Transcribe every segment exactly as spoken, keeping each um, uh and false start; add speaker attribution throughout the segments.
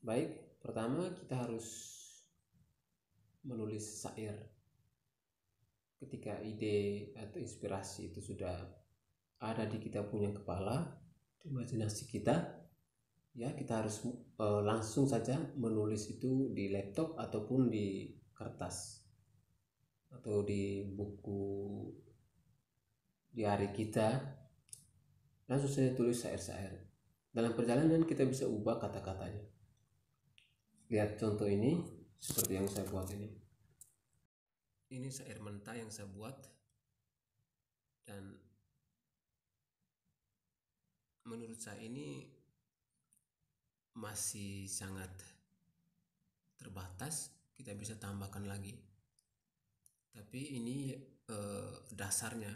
Speaker 1: Baik, pertama kita harus menulis syair. Ketika ide atau inspirasi itu sudah ada di kita punya kepala, di imajinasi kita, ya kita harus e, langsung saja menulis itu di laptop ataupun di kertas atau di buku diari kita. Langsung saja tulis syair-syair. Dalam perjalanan kita bisa ubah kata-katanya. Lihat contoh ini seperti yang saya buat ini. Ini syair mentah yang saya buat, dan menurut saya ini masih sangat terbatas, kita bisa tambahkan lagi. Tapi ini eh, dasarnya,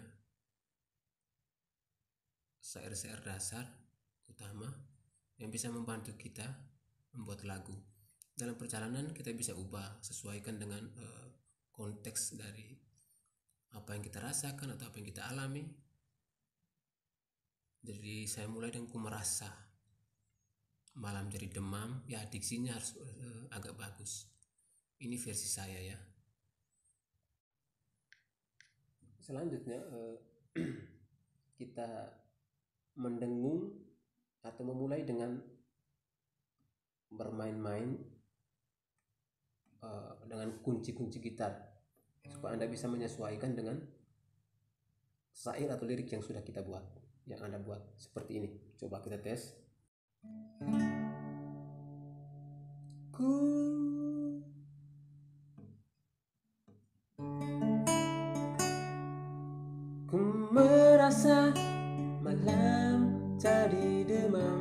Speaker 1: syair-syair dasar utama yang bisa membantu kita membuat lagu. Dalam perjalanan kita bisa ubah, sesuaikan dengan eh, konteks dari apa yang kita rasakan atau apa yang kita alami. Jadi saya mulai dengan ku merasa malam jadi demam, ya diksinya harus uh, agak bagus. Ini versi saya ya. Selanjutnya uh, kita mendengung atau memulai dengan bermain-main uh, dengan kunci-kunci gitar, supaya Anda bisa menyesuaikan dengan syair atau lirik yang sudah kita buat, yang Anda buat seperti ini. Coba kita tes. Ku Ku merasa malam jadi demam.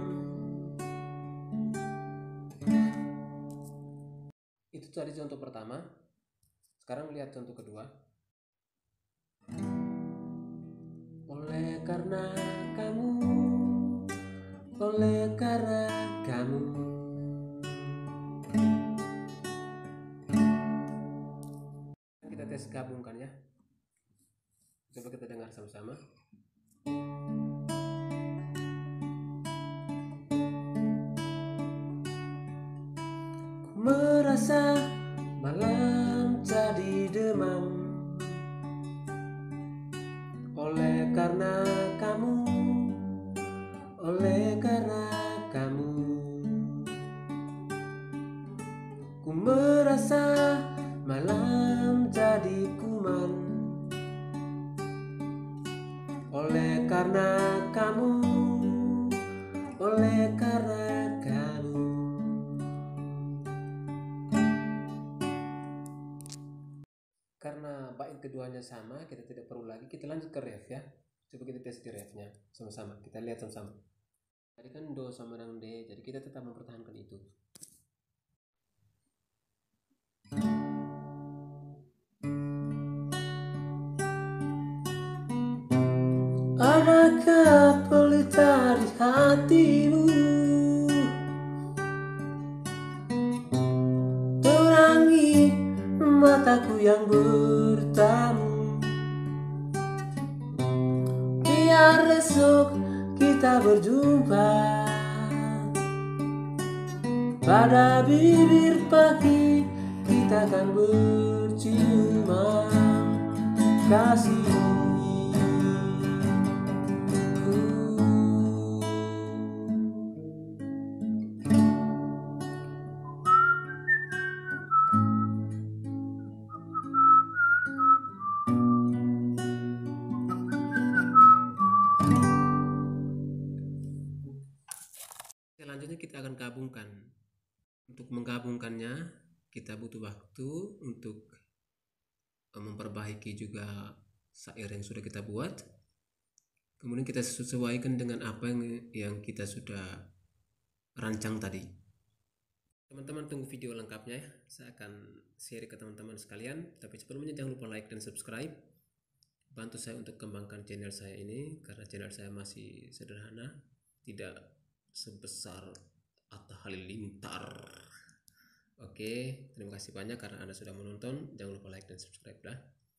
Speaker 1: Itu tadi contoh pertama. Sekarang lihat contoh kedua. Oleh karena kamu, oleh karena kamu, kita tes gabungkan ya. Coba kita dengar sama-sama. Ku merasa malam jadi demam. Oleh karena kamu, oleh karena kamu, ku merasa malam jadi kuman. Oleh karena kamu, oleh karena kamu. Karena bait keduanya sama, kita tidak perlu lagi, kita lanjut ke ref ya. Coba kita tes di refnya sama-sama, kita lihat sama-sama. Tadi kan do sama dengan D, jadi kita tetap mempertahankan itu. Adakah pelita di hatimu? Terangi mataku yang bertamu. Biar esok kita berjumpa pada bibir pagi, kita akan berciuman kasih. Selanjutnya kita akan gabungkan. Untuk menggabungkannya kita butuh waktu untuk memperbaiki juga syair yang sudah kita buat. Kemudian kita sesuaikan dengan apa yang, yang kita sudah rancang tadi. Teman-teman tunggu video lengkapnya ya. Saya akan share ke teman-teman sekalian. Tapi sebelumnya jangan lupa like dan subscribe. Bantu saya untuk kembangkan channel saya ini, karena channel saya masih sederhana, tidak sebesar Atta Halilintar. Oke, terima kasih banyak karena Anda sudah menonton. Jangan lupa like dan subscribe lah.